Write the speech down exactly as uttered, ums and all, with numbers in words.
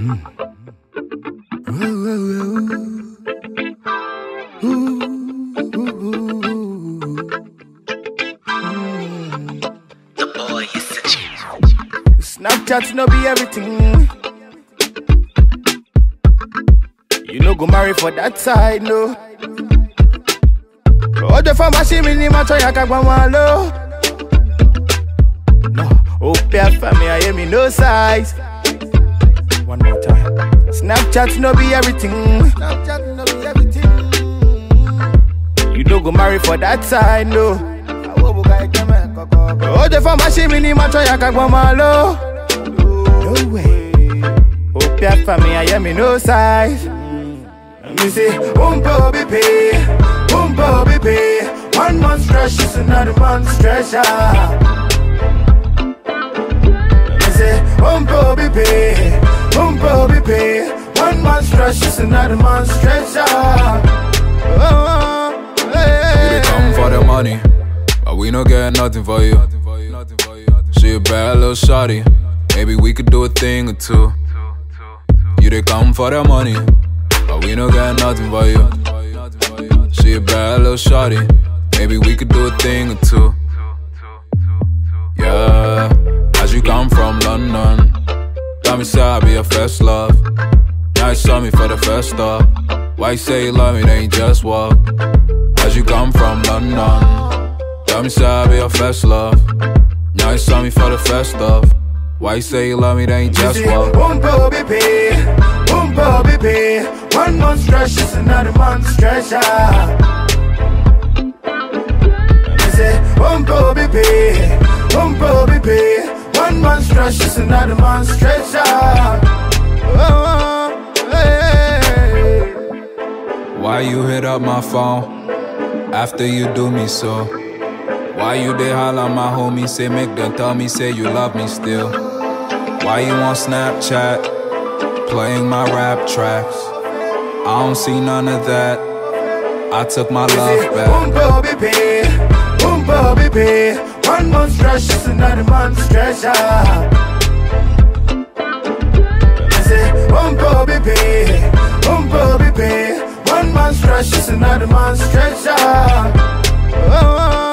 Snapchat no be everything. You no go marry for that side, no. Oh, the pharmacy mini macho yaka gwamalo. No, oh, pay for me, I hear me no size. One more time. Snapchat no be everything. Snapchat no be everything. You no go marry for that side, no. Oh, the pharmacy mini macho yaka gwamalo. No way. Oh, pay for me, I hear me no size. Me say, umpo baby, umpo baby. One month stretch is another month stretch. Me say, umpo baby, umpo baby. One month stretch is another month stretch. Oh, hey. We come for the money, but we no get nothing for you. She a bad little shawty, maybe we could do a thing or two. You they come for the money, but we no got nothing for you. She a bad little shawty, maybe we could do a thing or two. Yeah, as you come from London, got me say I be your first love. Now you saw me for the first stop. Why you say you love me, then you just walk? As you come from London, got me say I be your first love. Now you saw me for the first stop. Why you say you love me, then you just walk? Umpo baby, umpo baby. One month stretch is another month stretch. I say, umpo baby, umpo baby. One month stretch is another month stretch. Oh, hey. Why you hit up my phone after you do me so? Why you dey holla my homie, say make them tell me, say you love me still? Why you on Snapchat, playing my rap tracks? I don't see none of that, I took my love back. Umpo baby, umpo baby. One month stretch is another month stretch. I say, umpo baby, umpo baby. One month stretch is another month stretch. Oh,